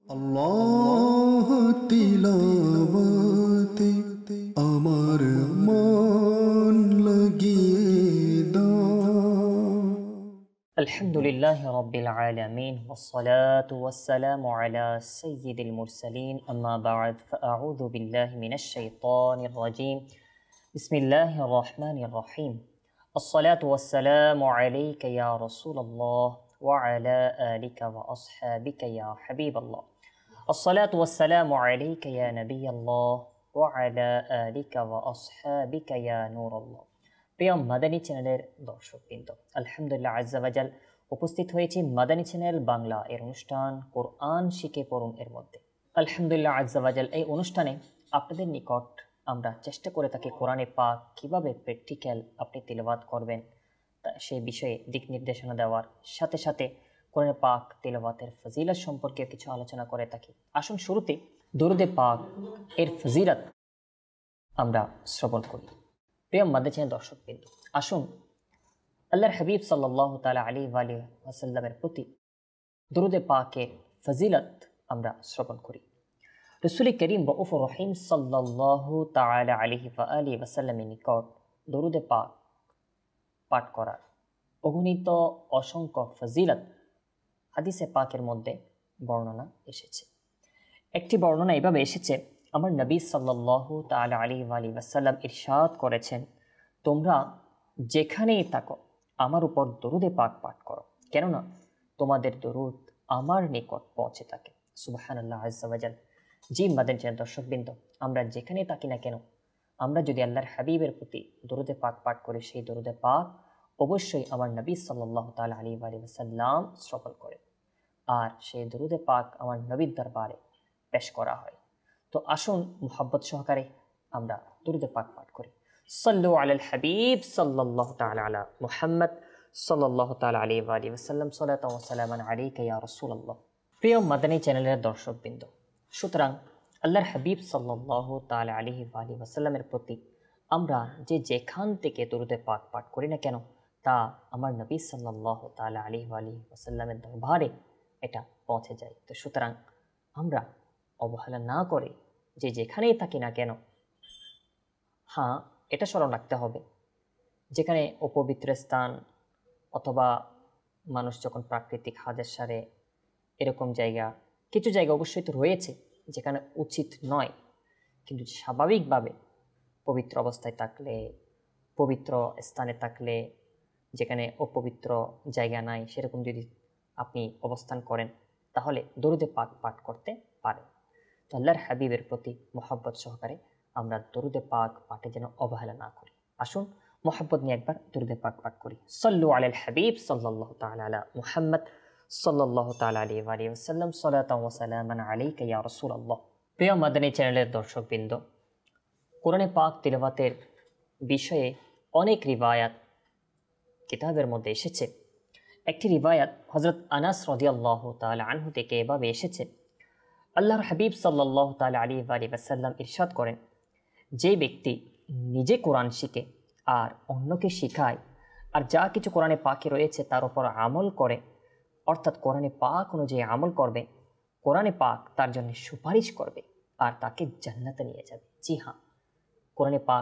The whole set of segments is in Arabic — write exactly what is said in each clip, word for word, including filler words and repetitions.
الله তিলাওয়াতে আমার মন লাগিয়ে দাও। الحمد لله رب العالمين والصلاة والسلام على سيد المرسلين أما بعد فأعوذ بالله من الشيطان الرجيم بسم الله الرحمن الرحيم الصلاة والسلام عليك يا رسول الله وعلى آلك وأصحابك يا حبيب الله الصلاة والسلام عليك يا نبي الله وعلى آلك وأصحابك يا نور الله। প্রিয় মাদানী চ্যানেলের দর্শকবৃন্দ, আলহামদুলিল্লাহ আজ্জা ওয়াজাল উপস্থিত হয়েছি মাদানী চ্যানেল বাংলা এর অনুষ্ঠান কোরআন শিখে পড়ুন এর মধ্যে। আলহামদুলিল্লাহ আজ্জা ওয়াজাল এই অনুষ্ঠানে আপনাদের নিকট আমরা চেষ্টা করে থাকি কোরআনে পাক কিভাবে প্র্যাকটিক্যাল আপনি তিলাওয়াত করবেন সেই বিষয়ে দিক নির্দেশনা দেওয়ার সাথে সাথে কোরআনে পাক তিলাওয়াতের ফজিলত সম্পর্কে কিছু আলোচনা করে থাকি। আসুন শুরুতে দরুদে পাক এর ফজিলত আমরা শ্রবণ করি। প্রিয় মাদানী চ্যানেল দর্শকবৃন্দ, আসুন আল্লাহর হাবিব সাল্লাল্লাহু তাআলা আলাইহি ওয়া আলিহি ওয়াসাল্লামের প্রতি দরুদে পাকের ফজিলত আমরা শ্রবণ করি। রাসূল করিম রউফুর রহিম সাল্লাল্লাহু তাআলা আলাইহি ওয়া আলিহি ওয়াসাল্লামের নিকট দরুদে পাক পাঠ করার অগণিত অসংখ্য ফজিলত হাদিসে পাকের মধ্যে বর্ণনা এসেছে। একটি বর্ণনা এভাবে এসেছে, আমার নবী সাল্লাল্লাহু তাআলা আলাইহি ওয়া আলিহি ওয়াসাল্লাম ইরশাদ করেছেন, তোমরা যেখানেই থাকো আমার উপর দরুদে পাক পাঠ করো, কেননা তোমাদের দরুদ আমার নিকট পৌঁছে থাকে। সুবহানাল্লাহ আজ্জা ওয়াজাল। জি মাদানী চ্যানেল দর্শকবৃন্দ, আমরা যেখানেই থাকি না কেন আমরা যদি আল্লাহর হাবিবের প্রতি দরুদে পাক পাঠ করি, সেই দরুদে পাক অবশ্যই আমার নবী সাল্লাল্লাহু তাআলা আলাইহি ওয়া আলিহি ওয়াসাল্লাম শ্রবণ করে, আর সেই দরুদে পাক আমার নবীর দরবারে পেশ করা হয়। তো আসুন মুহাব্বত সহকারে আমরা দরুদে পাক পাঠ করি। সাল্লু আলাল হাবিব সাল্লাল্লাহু তাআলা আলা মুহাম্মদ সাল্লাল্লাহু তাআলা আলাইহি ওয়া আলিহি ওয়াসাল্লাম সালাতাও ওয়া সালামান আলাইকা ইয়া রাসূলুল্লাহ। প্রিয় মাদানী চ্যানেলের দর্শকবৃন্দ, সুতরাং আল্লাহর হাবিব সাল্লাল্লাহু তাআলা আলাইহি ওয়া আলিহি ওয়াসাল্লামের প্রতি আমরা যে যেখান থেকে দরুদে পাক পাঠ করি না কেন তা আমার নবী সাল্লাল্লাহু তাআলা আলাইহি ওয়া আলিহি ওয়াসাল্লামের দরবারে এটা পৌঁছে যায়। তো সুতরাং আমরা অবহেলা না করে যে যেখানেই থাকি না কেন, হ্যাঁ এটা স্মরণ রাখতে হবে, যেখানে অপবিত্র স্থান অথবা মানুষ যখন প্রাকৃতিক হাজের সারে এরকম জায়গা, কিছু জায়গা অবশ্যই তো রয়েছে যেখানে উচিত নয়, কিন্তু স্বাভাবিকভাবে পবিত্র অবস্থায় থাকলে, পবিত্র স্থানে থাকলে, যেখানে অপবিত্র জায়গা নাই সেরকম যদি আপনি অবস্থান করেন তাহলে দরুদে পাক পাঠ করতে পারেন। তো আল্লাহর হাবিবের প্রতি মোহাব্বত সহকারে আমরা দরুদে পাক পাঠে যেন অবহেলা না করি। আসুন মোহাব্বত নিয়ে একবার দরুদে পাক পাঠ করি। সাল্লু আলাল হাবিব সাল্লাল্লাহু তাআলা আলা মুহাম্মদ সাল্লাল্লাহু তাআলা আলাইহি ওয়া আলিহি ওয়াসাল্লাম সালাতাও ওয়া সালামান আলাইকা ইয়া রাসূলুল্লাহ। প্রিয় মাদানী চ্যানেলের দর্শকবৃন্দ, কোরআনে পাক তিলাওয়াতের বিষয়ে অনেক রিওয়ায়াত কিতাবের মধ্যে এসেছে। একটি রিওয়ায়াত হযরত আনাস রাদিয়াল্লাহু তাআলা আনহু থেকে এভাবে এসেছে, আল্লাহর হাবিব সাল্লাল্লাহু তাআলা আলাইহি ওয়া আলিহি ওয়াসাল্লাম ইরশাদ করেন, যে ব্যক্তি নিজে কোরআন শিখে আর অন্যকে শিখায় আর যা কিছু কোরআনে পাকে রয়েছে তার উপর আমল করে, অর্থাৎ কোরআনে পাক অনুযায়ী আমল করবে, কোরআনে পাক তার জন্য সুপারিশ করবে আর তাকে জান্নাতে নিয়ে যাবে। জি হ্যাঁ, কোরআনে পাক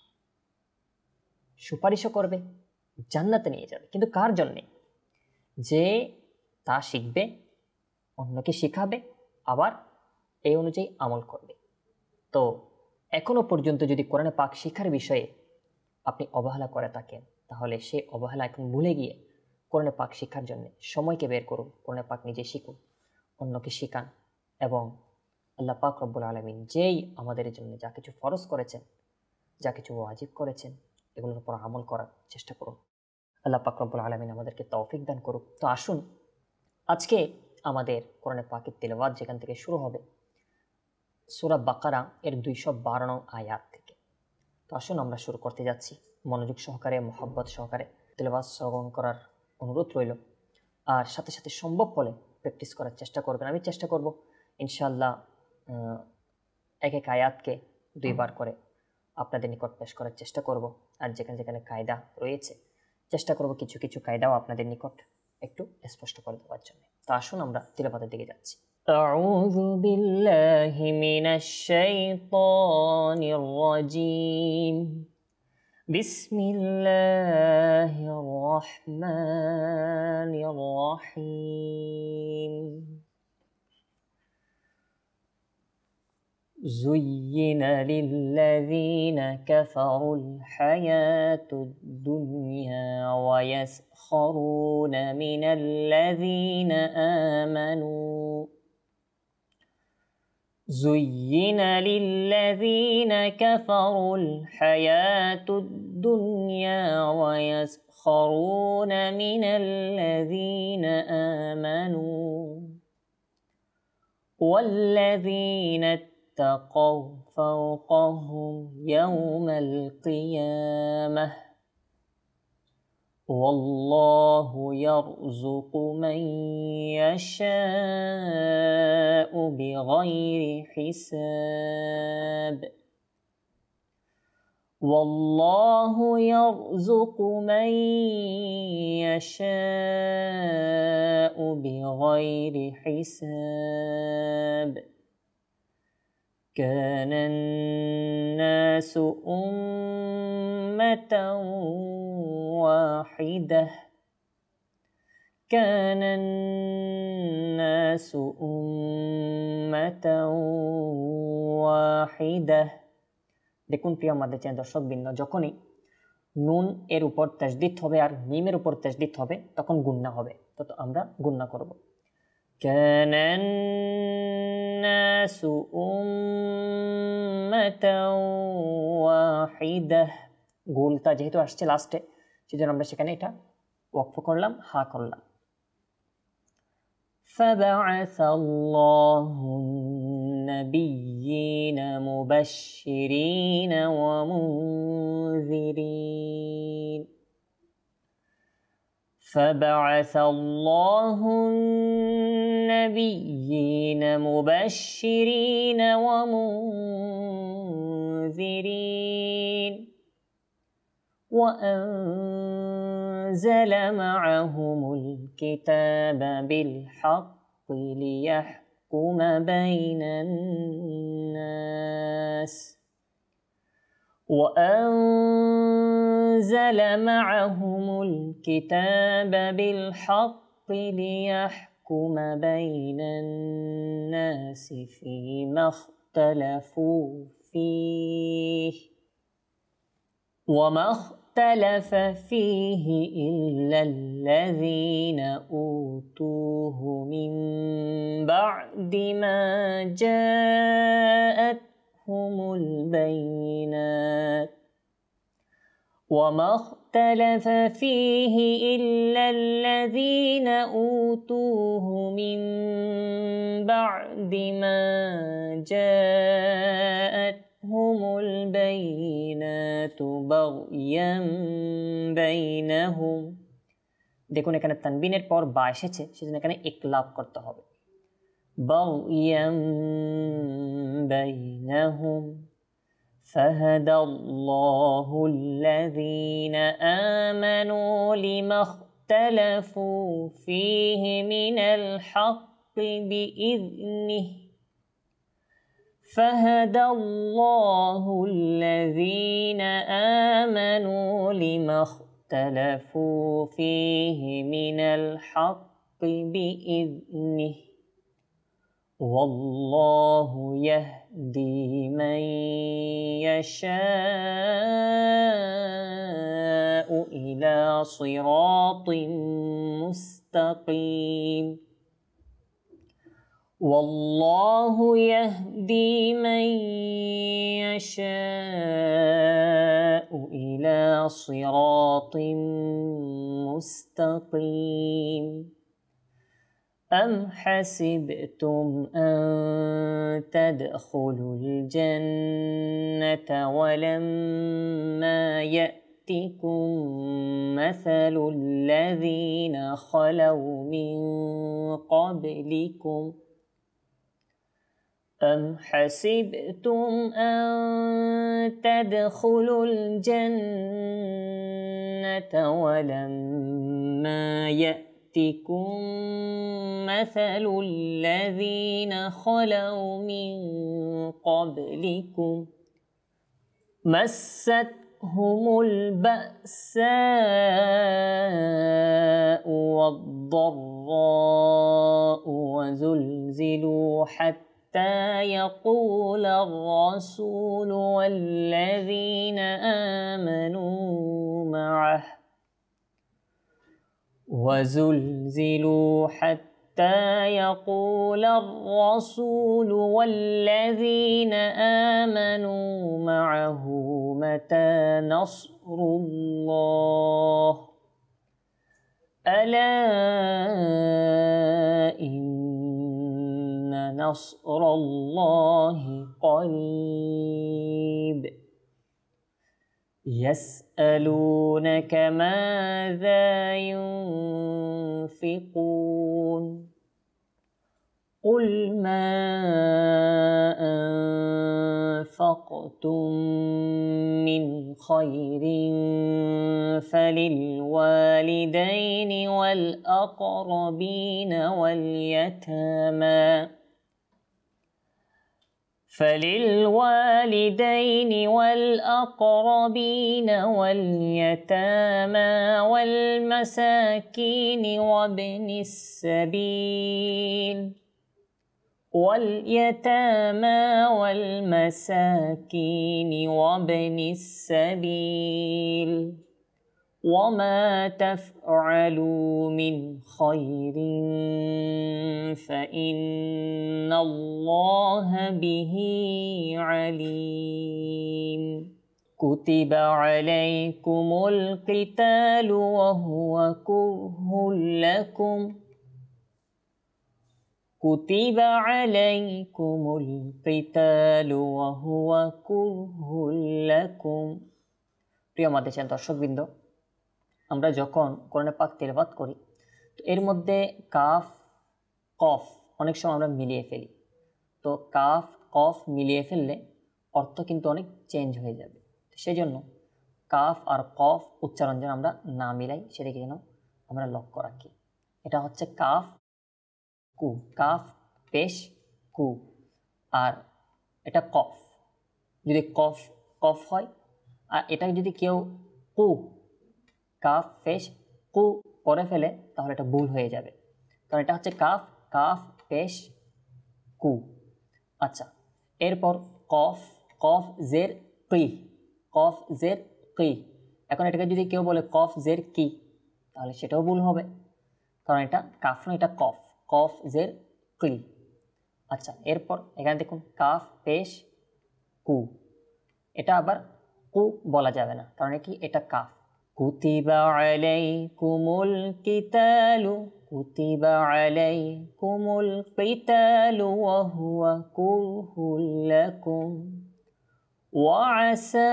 সুপারিশও করবে, জান্নাতে নিয়ে যাবে। কিন্তু কার জন্যে? যে তা শিখবে, অন্যকে শিখাবে, আবার এই অনুযায়ী আমল করবে। তো এখনো পর্যন্ত যদি কোরআনে পাক শিখার বিষয়ে আপনি অবহেলা করে থাকেন তাহলে সেই অবহেলা এখন ভুলে গিয়ে কোরআনে পাক শিক্ষার জন্য সময়কে বের করুন, কোরআনে পাক নিজে শিখুন, অন্যকে শিখান, এবং আল্লাহ পাক রব্বুল আলামিন যেই আমাদের জন্য যা কিছু ফরজ করেছেন, যা কিছু ওয়াজিব করেছেন, এগুলোর উপর আমল করার চেষ্টা করুন। আল্লাহ পাক রব্বুল আলামিন আমাদেরকে তৌফিক দান করুক। তো আসুন আজকে আমাদের কোরআনে পাকের তিলাওয়াত যেখান থেকে শুরু হবে সূরা বাকারা এর দুইশো বারো নং আয়াত থেকে। তো আসুন আমরা শুরু করতে যাচ্ছি। মনোযোগ সহকারে, মোহাব্বত সহকারে তিলাওয়াত শ্রবণ করার অনুরোধ রইল, আর সাথে সাথে সম্ভব হলে প্র্যাকটিস করার চেষ্টা করবেন। আমি চেষ্টা করব ইনশাআল্লাহ এক এক আয়াতকে দুইবার করে আপনাদের নিকট পেশ করার চেষ্টা করব, আর যেখানে যেখানে কায়দা রয়েছে চেষ্টা করব কিছু কিছু কায়দাও আপনাদের নিকট একটু স্পষ্ট করে দেওয়ার জন্য। তো আসুন আমরা তিলাওয়াতের দিকে যাচ্ছি। أعوذ بالله من الشيطان الرجيم بسم الله الرحمن الرحيم زين للذين كفروا الحياة الدنيا ويسخرون من الذين آمنوا زين للذين كفروا الحياة الدنيا ويسخرون من الذين آمنوا والذين اتقوا فوقهم يوم القيامة والله يرزق من يشاء بغير حساب والله يرزق من يشاء بغير حساب كان الناس أمة واحدة كان الناس أمة واحدة দেখুন প্রিয় আমাদের চ্যানেল দর্শকবৃন্দ, যখনই নুন এর উপর তাসদীদ হবে আর মিমের উপর তাসদীদ হবে তখন গুণনা হবে। তো আমরা গুণনা করব। كان الناس أمة واحدة, গোলটা যেহেতু আসছে লাস্টে সেজন্য আমরা সেখানে এটা ওয়াকফ করলাম, হা করলাম। فبعث الله النبيين مبشرين ومنذرين فبعث الله النبيين مبشرين ومنذرين وأنزل معهم الكتاب بالحق ليحكم بين الناس وأنزل معهم الكتاب بالحق ليحكم بين الناس فيما اختلفوا فيه وما اختلف فيه إلا الذين أوتوه من بعد ما جاءتهم البينات وما اختلف فيه إلا الذين أوتوه من بعد ما جاءتهم البينات بغيا بينهم। দেখুন এখানে তানবিনের পর বা এসেছে, সেজন্য এখানে ইকলাব করতে হবে। بغيا بينهم فهدى الله الذين آمنوا لما اختلفوا فيه من الحق بإذنه فهدى الله الذين آمنوا لما اختلفوا فيه من الحق بإذنه والله يهدي من يشاء إلى صراط مستقيم والله يهدي من يشاء إلى صراط مستقيم أم حسبتم أن تدخلوا الجنة ولما يأتكم مثل الذين خلوا من قبلكم أم حسبتم أن تدخلوا الجنة ولما يأتكم يأتكم مثل الذين خلوا من قبلكم مستهم البأساء والضراء وزلزلوا حتى يقول الرسول والذين آمنوا معه وزلزلوا حتى يقول الرسول والذين آمنوا معه متى نصر الله ألا إن نصر الله قريب يسألونك ماذا ينفقون قل ما أنفقتم من خير فللوالدين والأقربين واليتامى فللوالدين والأقربين واليتامى والمساكين وابن السبيل واليتامى والمساكين وابن السبيل وما تفعلوا من خير فإن الله به عليم كتب عليكم القتال وهو كره لكم كتب عليكم القتال وهو كره لكم প্রিয় মাদ্রাসার দর্শকবৃন্দ আমরা যখন কোরআন পাক তেলাওয়াত করি তো এর মধ্যে কাফ কফ অনেক সময় আমরা মিলিয়ে ফেলি তো কাফ কফ মিলিয়ে ফেললে অর্থ কিন্তু অনেক চেঞ্জ হয়ে যাবে সেই জন্য কাফ আর কফ উচ্চারণ যেন আমরা না মিলাই সেদিকে যেন আমরা লক্ষ্য রাখি এটা হচ্ছে কাফ কু কাফ পেশ কু আর এটা কফ যদি কফ কফ হয় আর এটা যদি কেউ কু কাফ পেশ কু করে ফেলে তাহলে এটা ভুল হয়ে যাবে কারণ এটা হচ্ছে কাফ কাফ পেশ কু আচ্ছা এরপর কফ কফ জের কি কফ জের কি এখন এটাকে যদি কেউ বলে কফ জের কি তাহলে সেটাও ভুল হবে কারণ এটা কাফ না এটা কফ কফ জের কি আচ্ছা এরপর এখানে দেখুন কাফ পেশ কু এটা আবার কু বলা যাবে না কারণ কি এটা কাফ কুতিবা আলাইকুমুল কিতালু কুতিবা আলাইকুমুল কিতালু ওয়া হুয়া কুরহুল লাকুম ওয়া আসা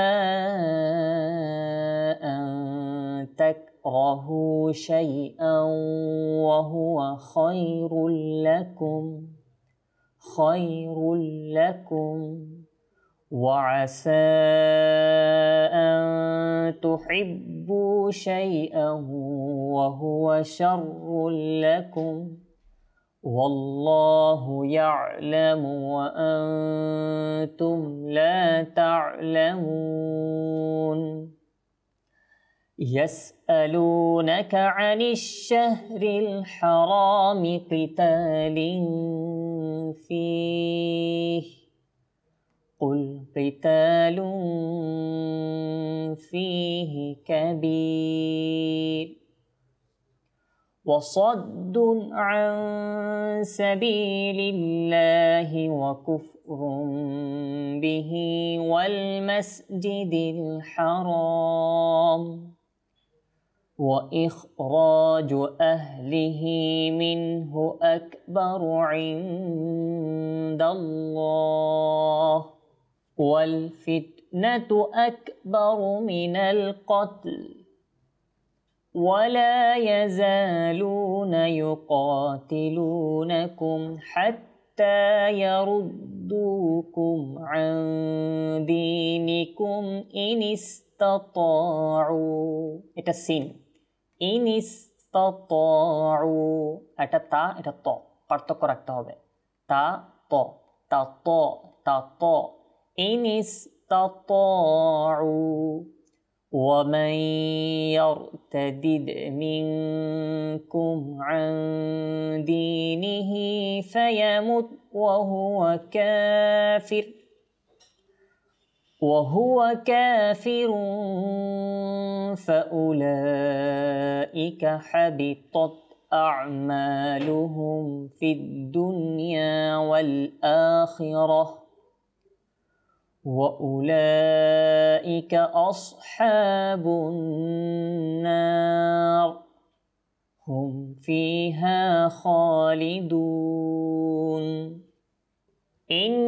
আন তাকরাহু শাইআন ওয়া হুয়া খায়রুল লাকুম খায়রুল লাকুম وعسى أن تحبوا شيئا وهو شر لكم والله يعلم وأنتم لا تعلمون يسألونك عن الشهر الحرام قتال فيه قل قتال فيه كبير وصد عن سبيل الله وكفر به والمسجد الحرام وإخراج أهله منه أكبر عند الله والفتنة أكبر من القتل ولا يزالون يقاتلونكم حتى يردوكم عن دينكم إن استطاعوا এটা সিন إن ইস্তাতাউ, এটা তা এটা ত, পার্থক্য রাখতে হবে। তা ত, তা ত, তা ত। ইন ইস্তাতাউ ومن يرتدد منكم عن دينه فيمت وهو كافر وهو كافر فأولئك حبطت أعمالهم في الدنيا والآخرة وأولئك أصحاب النار هم فيها خالدون إن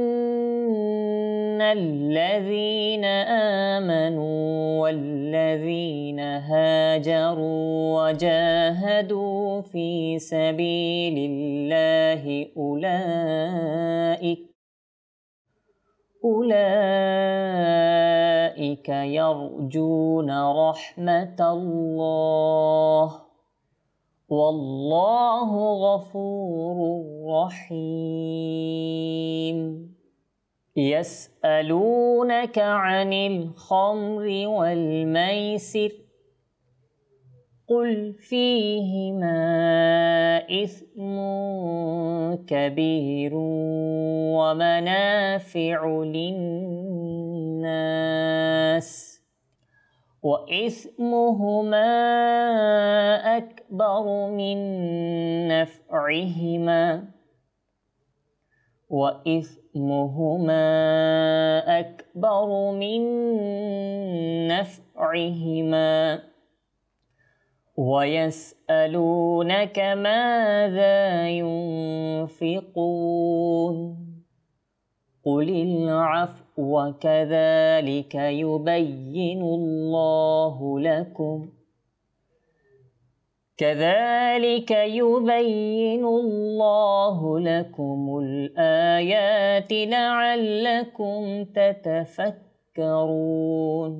الذين آمنوا والذين هاجروا وجاهدوا في سبيل الله أولئك أولئك يرجون رحمة الله والله غفور رحيم يسألونك عن الخمر والميسر قل فيهما إثم كبير ومنافع للناس وإثمهما أكبر من نفعهما وإثمهما أكبر من نفعهما ويسألونك ماذا ينفقون قل العفو كذلك يبين الله لكم كذلك يبين الله لكم الآيات لعلكم تتفكرون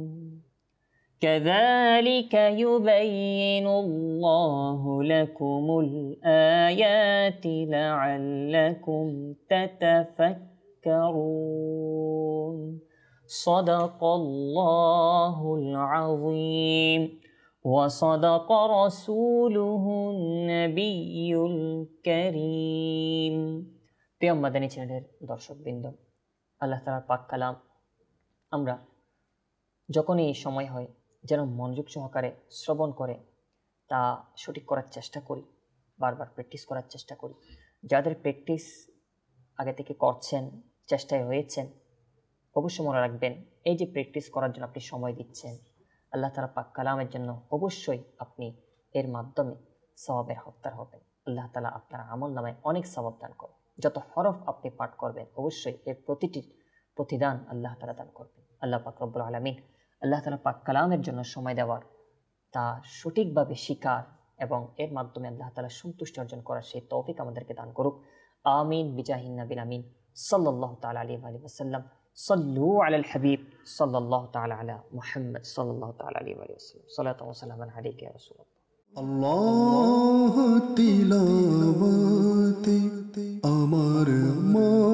كذلك يبين الله لكم الآيات لعلكم تتفكرون صدق الله العظيم وصدق رسوله النبي الكريم প্রিয় মাদানী চ্যানেলের দর্শকবৃন্দ, আল্লাহ তাআলার পাক কালাম আমরা যখনই সময় হয় যেন মনোযোগ সহকারে শ্রবণ করে তা সঠিক করার চেষ্টা করি, বারবার প্র্যাকটিস করার চেষ্টা করি। যাদের প্র্যাকটিস আগে থেকে করছেন, চেষ্টায় রয়েছেন, অবশ্যই মনে রাখবেন এই যে প্র্যাকটিস করার জন্য আপনি সময় দিচ্ছেন, আল্লাহ তাআলা পাক কালামের জন্য অবশ্যই আপনি এর মাধ্যমে সওয়াবের হকদার হবেন। আল্লাহ তাআলা আপনার আমল নামায় অনেক সওয়াব দান করবেন। যত হরফ আপনি পাঠ করবেন অবশ্যই এর প্রতিটির প্রতিদান আল্লাহ তাআলা দান করবেন। আল্লাহ পাক রব্বুল আলামিন আল্লাহ তাআলা পাক কালামের জন্য সময় দেওয়ার, তা সঠিকভাবে শিকার এবং এর মাধ্যমে আল্লাহ তাআলা সন্তুষ্টি অর্জন করার সেই তৌফিক আমাদেরকে দান করুক। আমিন বিজাহিন নবিল আমিন সাল্লাল্লাহু তাআলা আলাইহি ওয়া সাল্লাম। সাল্লু আলাল হাবিব সাল্লাল্লাহু তাআলা আলা মুহাম্মদ সাল্লাল্লাহু তাআলা আলাইহি ওয়া সাল্লাম। সালাতু ওয়া সালামু আলাইকা ইয়া রাসূলুল্লাহ। আল্লাহ তিলাওয়াতে আমার মা